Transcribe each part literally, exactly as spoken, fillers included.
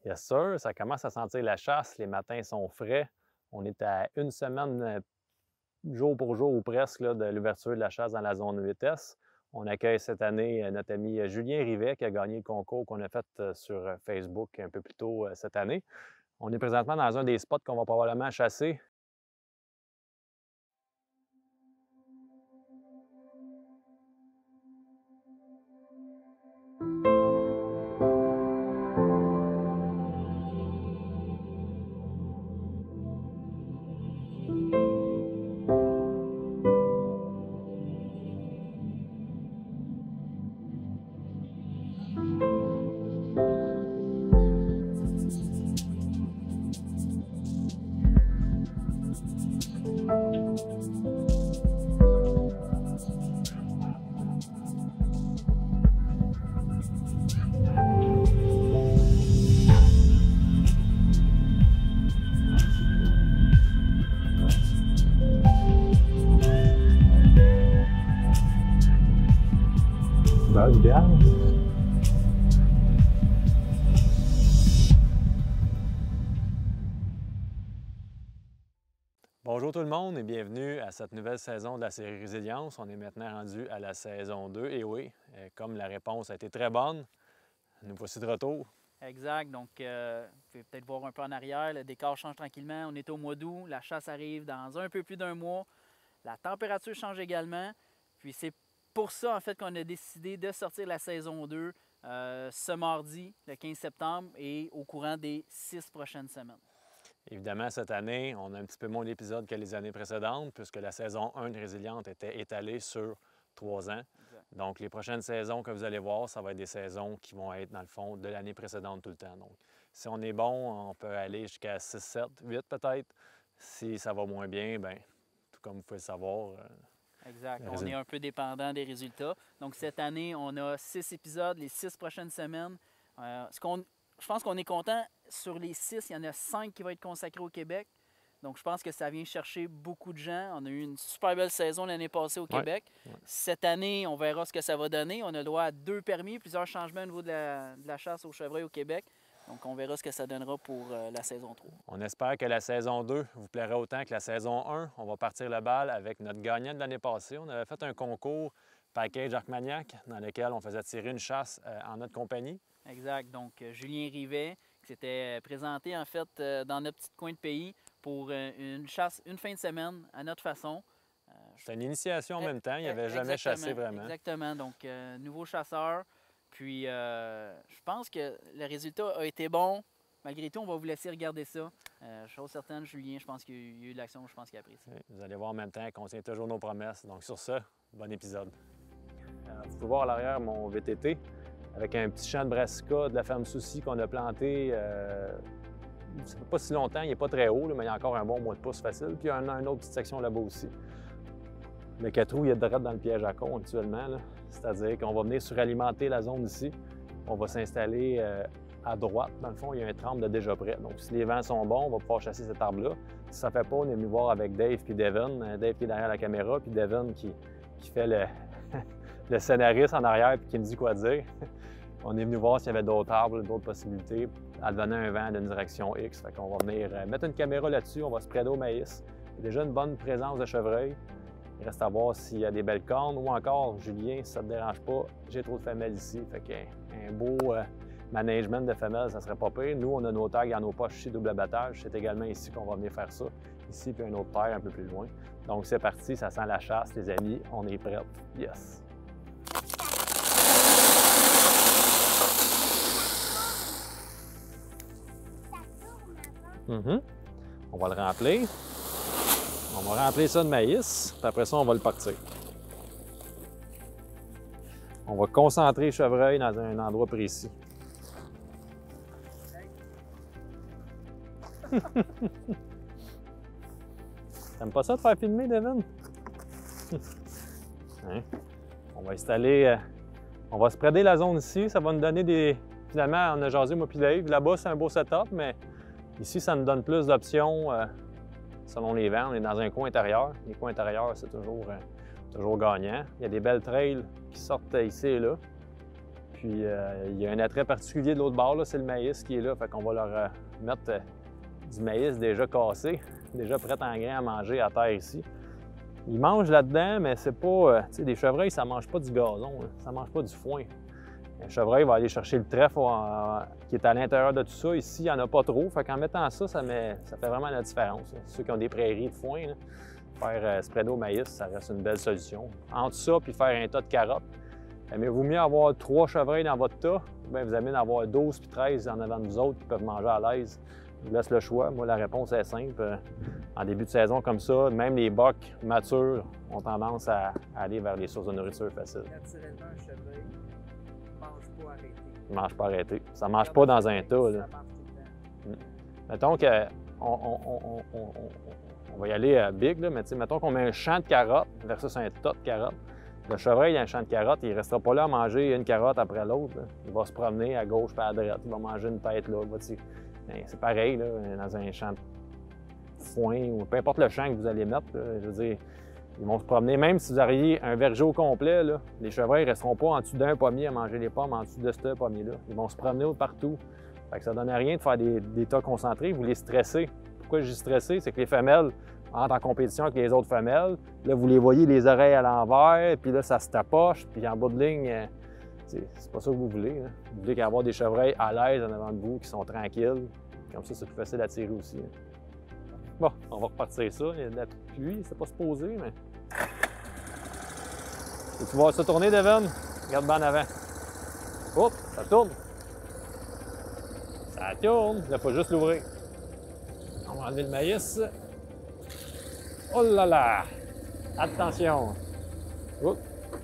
Yes sir, ça commence à sentir la chasse, les matins sont frais. On est à une semaine, euh, jour pour jour ou presque, là, de l'ouverture de la chasse dans la zone huit S. On accueille cette année euh, notre ami euh, Julien Rivet qui a gagné le concours qu'on a fait euh, sur euh, Facebook un peu plus tôt euh, cette année. On est présentement dans un des spots qu'on va probablement chasser. Ben, idéal. Bonjour tout le monde et bienvenue à cette nouvelle saison de la série Résilience. On est maintenant rendu à la saison deux et oui, euh, comme la réponse a été très bonne, nous voici de retour. Exact. Donc, euh, vous pouvez peut-être voir un peu en arrière, le décor change tranquillement. On est au mois d'août, la chasse arrive dans un peu plus d'un mois. La température change également. Puis c'est pour ça, en fait, qu'on a décidé de sortir la saison deux euh, ce mardi, le quinze septembre, et au courant des six prochaines semaines. Évidemment, cette année, on a un petit peu moins d'épisodes que les années précédentes, puisque la saison un de Résiliente était étalée sur trois ans. Exact. Donc, les prochaines saisons que vous allez voir, ça va être des saisons qui vont être, dans le fond, de l'année précédente tout le temps. Donc, si on est bon, on peut aller jusqu'à six, sept, huit peut-être. Si ça va moins bien, bien, tout comme vous pouvez le savoir. euh, Exact. le On résultat- est un peu dépendant des résultats. Donc, cette année, on a six épisodes, les six prochaines semaines. Euh, ce qu'on, je pense qu'on est content. Sur les six, il y en a cinq qui vont être consacrés au Québec. Donc, je pense que ça vient chercher beaucoup de gens. On a eu une super belle saison l'année passée au Ouais. Québec. Ouais. Cette année, on verra ce que ça va donner. On a le droit à deux permis, plusieurs changements au niveau de la, de la chasse au chevreuil au Québec. Donc, on verra ce que ça donnera pour euh, la saison trois. On espère que la saison deux vous plaira autant que la saison un. On va partir le bal avec notre gagnant de l'année passée. On avait fait un concours package Arcmagnac dans lequel on faisait tirer une chasse euh, en notre compagnie. Exact. Donc, euh, Julien Rivet, qui s'était présenté en fait euh, dans notre petit coin de pays pour euh, une chasse une fin de semaine à notre façon. Euh, je- C'était une initiation en même temps. Il n'avait jamais Exactement, chassé vraiment. Exactement. Donc, euh, nouveau chasseur. Puis, euh, je pense que le résultat a été bon. Malgré tout, on va vous laisser regarder ça. Euh, chose certaine, Julien, je pense qu'il y a eu de l'action, je pense qu'il a apprécié. Vous allez voir en même temps qu'on tient toujours nos promesses. Donc sur ça, bon épisode. Euh, vous pouvez voir à l'arrière mon V T T avec un petit champ de brassica de la ferme Souci qu'on a planté. Euh, ça fait pas si longtemps, il n'est pas très haut, là, mais il y a encore un bon mois de pouce facile. Puis il y a une, une autre petite section là-bas aussi. Le quatre roues, il est direct dans le piège à con actuellement. là. C'est-à-dire qu'on va venir suralimenter la zone ici. On va s'installer euh, à droite. Dans le fond, il y a un trempe de déjà prêt. Donc, si les vents sont bons, on va pouvoir chasser cet arbre-là. Si ça ne fait pas, on est venu voir avec Dave puis Devin. Euh, Dave qui est derrière la caméra, puis Devin qui, qui fait le, le scénariste en arrière puis qui me dit quoi dire. On est venu voir s'il y avait d'autres arbres, d'autres possibilités, advenant un vent d'une direction X. Fait qu'on va venir euh, mettre une caméra là-dessus, on va se spreader au maïs. Il y a déjà une bonne présence de chevreuil. Il reste à voir s'il y a des belles cornes ou encore, Julien, si ça ne te dérange pas, j'ai trop de femelles ici. Fait qu'un un beau euh, management de femelles, ça serait pas pire. Nous, on a nos tags dans nos poches ici, double abattage. C'est également ici qu'on va venir faire ça. Ici, puis un autre paire un peu plus loin. Donc, c'est parti, ça sent la chasse, les amis. On est prêts. Yes! Mm-hmm. On va le remplir. On va remplir ça de maïs, puis après ça, on va le partir. On va concentrer le chevreuil dans un endroit précis. T'aimes pas ça de faire filmer, Devin? Hein? On va installer... euh, on va spreader la zone ici. Ça va nous donner des... Finalement, on a jasé, moi puis Dave. Là-bas, c'est un beau setup, mais ici, ça nous donne plus d'options euh, selon les vents. On est dans un coin intérieur. Les coins intérieurs, c'est toujours, euh, toujours gagnant. Il y a des belles trails qui sortent ici et là. Puis euh, il y a un attrait particulier de l'autre bord, c'est le maïs qui est là. Fait qu'on va leur euh, mettre euh, du maïs déjà cassé, déjà prêt en grain à manger à terre ici. Ils mangent là-dedans, mais c'est pas... Euh, tu sais, des chevreuils, ça mange pas du gazon, là. Ça mange pas du foin. Un chevreuil va aller chercher le trèfle euh, qui est à l'intérieur de tout ça. Ici, il n'y en a pas trop. Fait qu'en mettant ça, ça, met, ça fait vraiment la différence, là. Ceux qui ont des prairies de foin, là, faire euh, spreader au maïs, ça reste une belle solution. Entre ça puis faire un tas de carottes, mais il vaut mieux avoir trois chevreuils dans votre tas, bien, vous allez en avoir douze puis treize en avant de vous autres qui peuvent manger à l'aise. Je vous laisse le choix. Moi, la réponse est simple. En début de saison comme ça, même les bocs matures ont tendance à aller vers les sources de nourriture faciles. Naturellement, un chevreuil ne mange pas arrêté. Il ne mange pas arrêté. Ça ne mange pas dans un tas, là. Mettons qu'on on, on, on, on, on va y aller à big, là, mais mettons qu'on met un champ de carottes versus un tas de carottes. Le chevreuil, dans un champ de carottes, il ne restera pas là à manger une carotte après l'autre. Il va se promener à gauche et à droite. Il va manger une tête là. C'est pareil là, dans un champ de foin ou peu importe le champ que vous allez mettre. Là, je veux dire, ils vont se promener. Même si vous auriez un verger au complet, là, les chevreuils ne resteront pas en dessous d'un pommier à manger les pommes, en dessous de ce pommier-là. Ils vont se promener partout. Fait que ça ne donne rien de faire des, des tas concentrés. Vous les stressez. Pourquoi je dis stressé? C'est que les femelles entrent en compétition avec les autres femelles. Là, vous les voyez les oreilles à l'envers, puis là, ça se tapoche, puis en bout de ligne, c'est pas ça que vous voulez. Hein. Vous voulez avoir des chevreuils à l'aise en avant de vous, qui sont tranquilles. Comme ça, c'est plus facile à tirer aussi. Hein. Bon, on va repartir ça. Il y a de la pluie, c'est pas supposé, mais... Et tu vas se tourner, Devon? Regarde bien en avant. Hop, ça tourne. Ça tourne. Il faut juste l'ouvrir. On va enlever le maïs. Oh là là! Attention! Oups.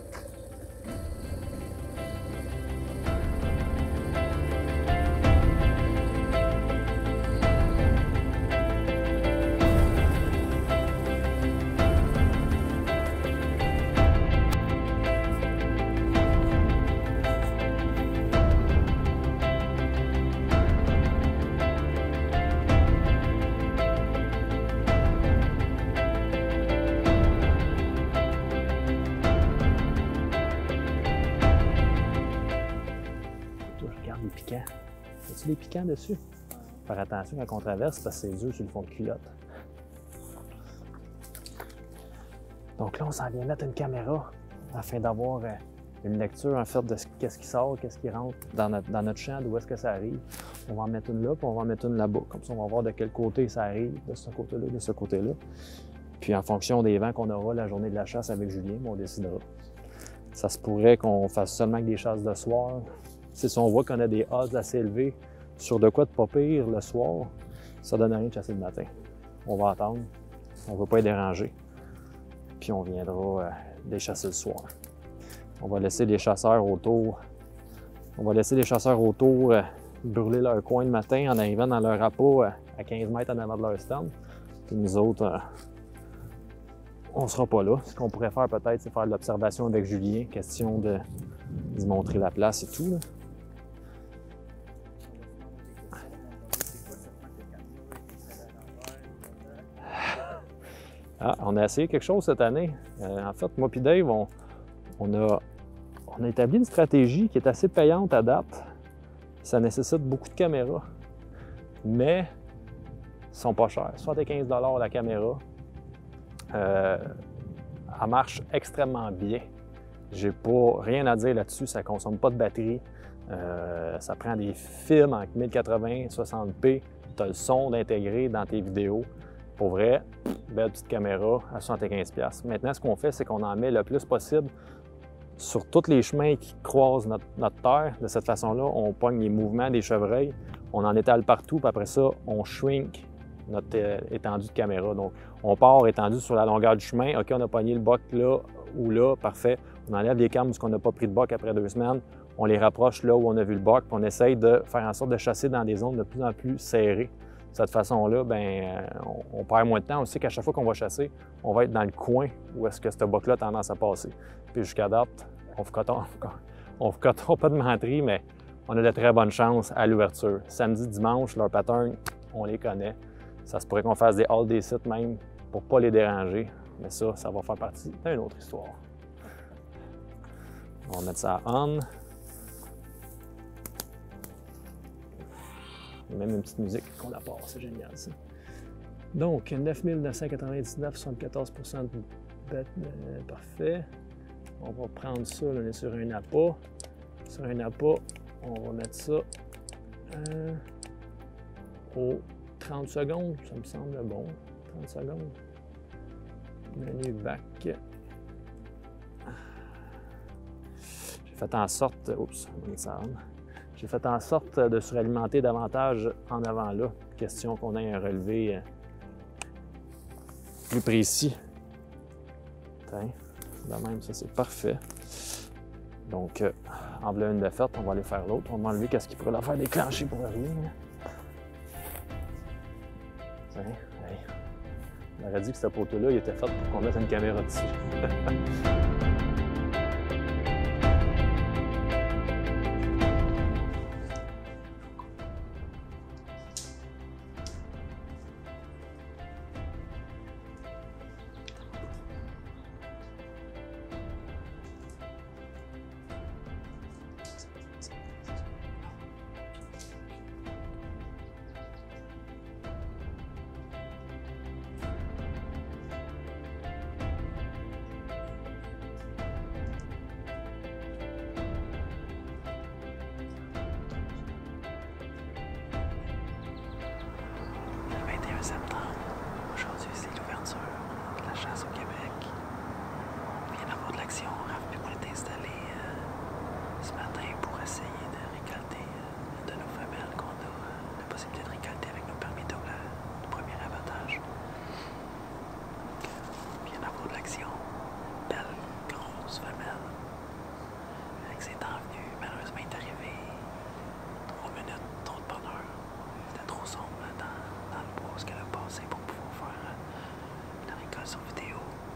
Piquants. As-tu des piquants dessus? Faire attention quand on traverse parce que c'est dur sur le fond de culotte. Donc là, on s'en vient mettre une caméra afin d'avoir une lecture en fait de qu'est-ce qui sort, qu'est-ce qui rentre dans notre, dans notre champ, d'où est-ce que ça arrive. On va en mettre une là, puis on va en mettre une là-bas. Comme ça, on va voir de quel côté ça arrive, de ce côté-là, de ce côté-là. Puis en fonction des vents qu'on aura la journée de la chasse avec Julien, on décidera. Ça se pourrait qu'on fasse seulement avec des chasses de soir. Si on voit qu'on a des odds assez élevés sur de quoi de pas pire le soir, ça donne rien de chasser le matin. On va attendre, on ne va pas être dérangé, puis on viendra euh, les chasser le soir. On va laisser les chasseurs autour, on va laisser les chasseurs autour euh, brûler leur coin le matin en arrivant dans leur appât euh, à quinze mètres en avant de leur stand. Puis nous autres, euh, on ne sera pas là. Ce qu'on pourrait faire peut-être, c'est faire de l'observation avec Julien, question de lui montrer la place et tout. Là. Ah, on a essayé quelque chose cette année. Euh, en fait, moi et Dave, on, on, a, on a établi une stratégie qui est assez payante à date. Ça nécessite beaucoup de caméras, mais ils sont pas chers. soixante-quinze dollars la caméra. Euh, elle marche extrêmement bien. J'ai pas rien à dire là-dessus. Ça consomme pas de batterie. Euh, ça prend des films en mille quatre-vingts, soixante p. Tu as le son intégré dans tes vidéos. Pour vrai, belle petite caméra à soixante-quinze dollars. Maintenant, ce qu'on fait, c'est qu'on en met le plus possible sur tous les chemins qui croisent notre, notre terre. De cette façon-là, on pogne les mouvements des chevreuils, on en étale partout, puis après ça, on shrink notre euh, étendue de caméra. Donc, on part étendu sur la longueur du chemin. OK, on a pogné le boc là ou là, parfait. On enlève les cames parce qu'on n'a pas pris de boc après deux semaines. On les rapproche là où on a vu le boc, puis on essaye de faire en sorte de chasser dans des zones de plus en plus serrées. De cette façon-là, ben, on, on perd moins de temps. On sait qu'à chaque fois qu'on va chasser, on va être dans le coin où est-ce que ce boc-là a tendance à passer. Puis jusqu'à date, on ne fera pas de menterie, mais on a de très bonnes chances à l'ouverture. Samedi, dimanche, leurs patterns, on les connaît. Ça se pourrait qu'on fasse des all des sites même pour ne pas les déranger. Mais ça, ça va faire partie d'une autre histoire. On va mettre ça à on. Il y a même une petite musique qu'on la part, c'est génial ça. Donc, neuf mille neuf cent quatre-vingt-dix-neuf, soixante-quatorze pour cent de bête, euh, parfait. On va prendre ça, là, on est sur un appât. Sur un appât, on va mettre ça euh, aux trente secondes, ça me semble bon. trente secondes. Menu back. J'ai fait en sorte, oups, j'ai fait en sorte de suralimenter davantage en avant là. Question qu'on ait un relevé euh, plus précis. Tiens, de même, ça c'est parfait. Donc, euh, en voilà une de faite, on va aller faire l'autre. On va enlever qu'est-ce qui pourrait la faire déclencher pour rien. Tiens, hey. On aurait dit que cette poteau-là, il était fait pour qu'on mette une caméra dessus. septembre. Aujourd'hui, c'est l'ouverture de la chasse au Québec. On vient d'avoir de l'action. Raph et moi est installé euh, ce matin pour essayer de récolter euh, de nos femelles qu'on a euh, la possibilité de récolter avec nos permis double de premier abattage. Donc, euh, on vient d'avoir de l'action. Belle, grosse femelle. Avec ses dents venues, malheureusement, il est arrivé trois minutes, trop de bonheur. C'était trop sombre dans, dans le bois ce qu'elle a passé pour pouvoir faire euh, la récolte sur vidéo.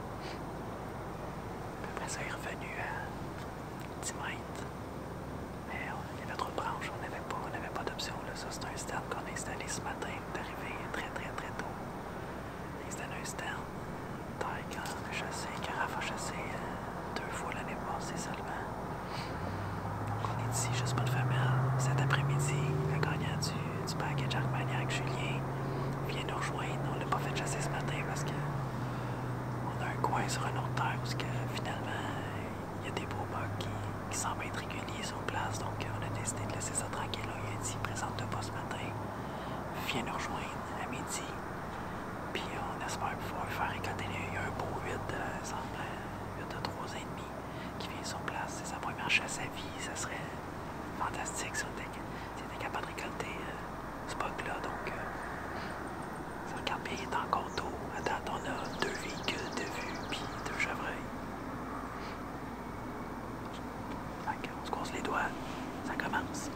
Puis après ça, il est revenu à dix mètres. Mais on, il y avait trop de branches, on n'avait pas, on n'avait pas d'option. Ça, c'est un stand qu'on a installé ce matin. On est arrivé très très très tôt. On a installé un stand. Taille quand on a chassé, Carafe a chassé euh, deux fois l'année passée seulement. Donc on est ici juste pour le femelle. Cet après-midi, le gagnant du, du package Armagnac, Julien, vient nous rejoindre. On l'a pas fait chasser ce matin parce que on a un coin sur un autre terre où que, finalement il y a des beaux bugs qui, qui semblent être réguliers sur place. Donc on a décidé de laisser ça tranquille. On lui a dit présente-toi pas ce matin. Viens nous rejoindre à midi. Puis on espère pouvoir faire récolter. Il y a un beau huit de semble huit de trois ans et demi qui vient sur place. C'est sa première chasse à vie. Ça serait fantastique si on était, si on était capable de récolter euh, ce bug-là. Donc euh, ça regarde bien, il est encore tôt. À date, on a deux véhicules de vue puis deux chevreuils. Donc on se croise les doigts. Ça commence.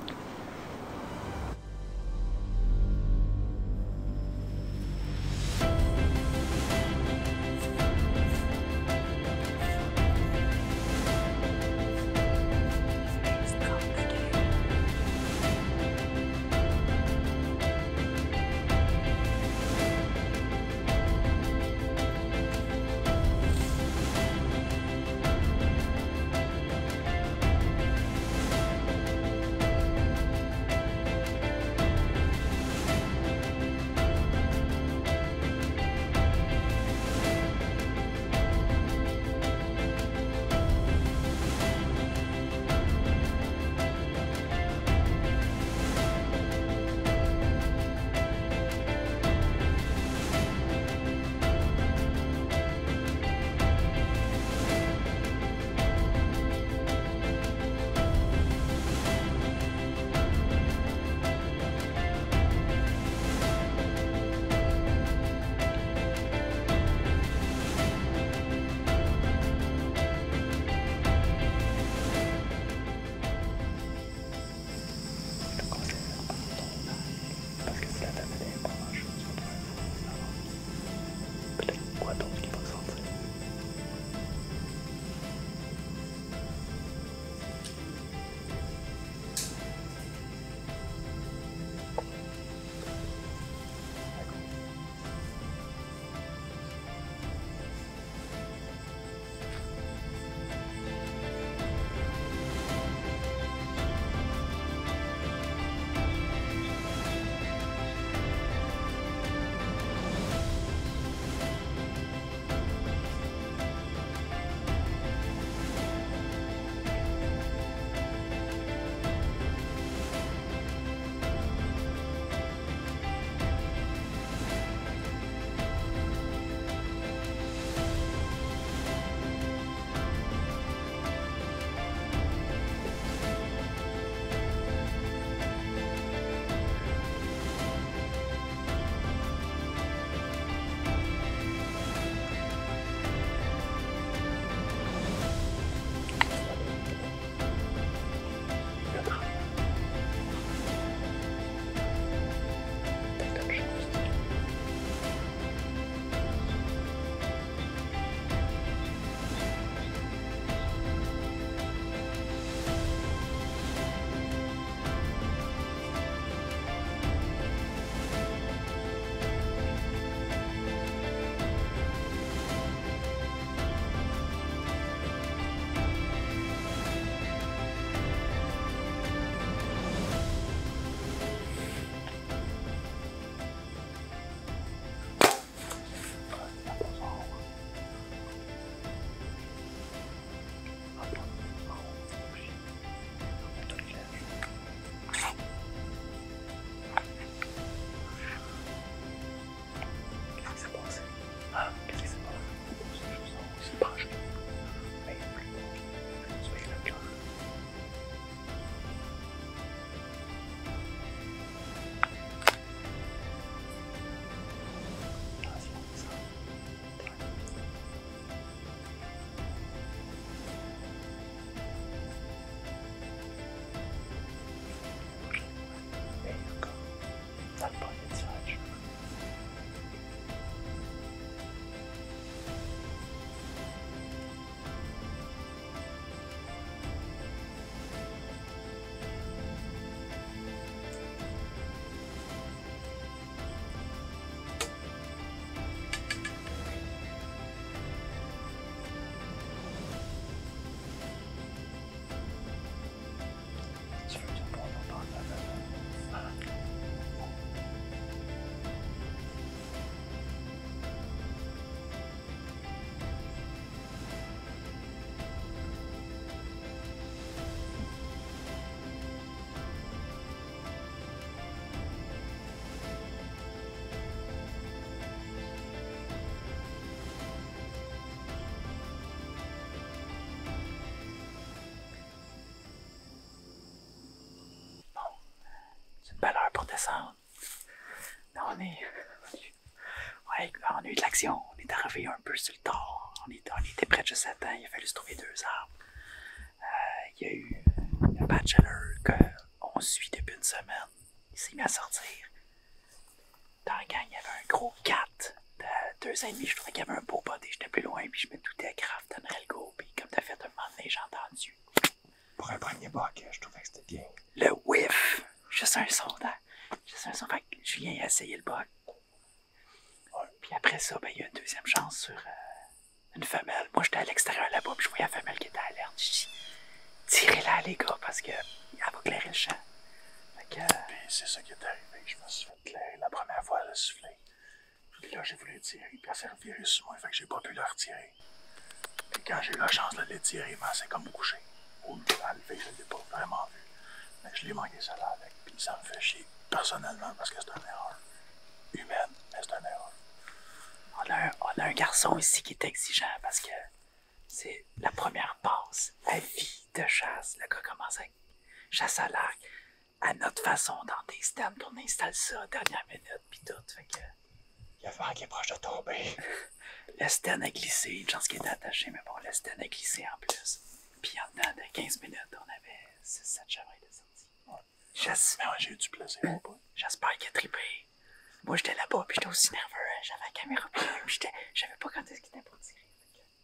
descendre. Là, on est... Ouais, on a eu de l'action. On est arrivé un peu sur le tard. On, est, on était près de Satan. Il a fallu se trouver deux arbres. Euh, il y a eu un bachelor qu'on suit depuis une semaine. Il s'est mis à sortir. Dans la gang, il y avait un gros quatre de deux ans et demi. Je trouvais qu'il y avait un beau body. J'étais plus loin, puis je me doutais grave, donnerais le go. Puis comme t'as fait un moment donné, j'ai entendu. Pour un premier buck, je trouvais que c'était bien. Le whiff! Juste un son, juste un son. Fait que Julien a essayé le buck. Puis après ça, ben, il y a une deuxième chance sur euh, une femelle. Moi, j'étais à l'extérieur là-bas, puis je voyais la femelle qui était alerte. Je dis, tirez-la, les gars, parce qu'elle va clairer le champ. Fait que. Euh... Puis c'est ça qui est arrivé. Je me suis fait clairer la première fois, elle a soufflé. Puis là, j'ai voulu tirer, puis elle s'est revirée sur moi, fait que j'ai pas pu la retirer. Puis quand j'ai eu la chance de la tirer, ben, c'est comme couché. Ou à lever, je l'ai pas vraiment vu. Mais je l'ai manqué ça là avec. Puis ça me fait chier personnellement parce que c'est une erreur humaine, mais c'est une erreur. On a, un, on a un garçon ici qui est exigeant parce que c'est la première passe à vie de chasse. Le gars commence à chasse à l'arc à notre façon dans des stands. On installe ça dernière minute puis tout. Fait que... Il y a vent qui est proche de tomber. Le stand a glissé. Une chance qu'il était attaché, mais bon, le stand a glissé en plus. Puis en dedans de quinze minutes, on avait six sept chevreuils de sortie. Ouais. Mais ouais, j'ai eu du plaisir. J'espère qu'il a trippé. Moi, j'étais là-bas, puis j'étais aussi nerveux. J'avais la caméra, puis je savais pas quand est-ce qu'il était pour tirer.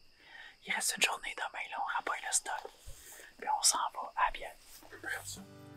Il reste une journée demain, là, on remballe le stock. Puis on s'en va. À bien. Merci.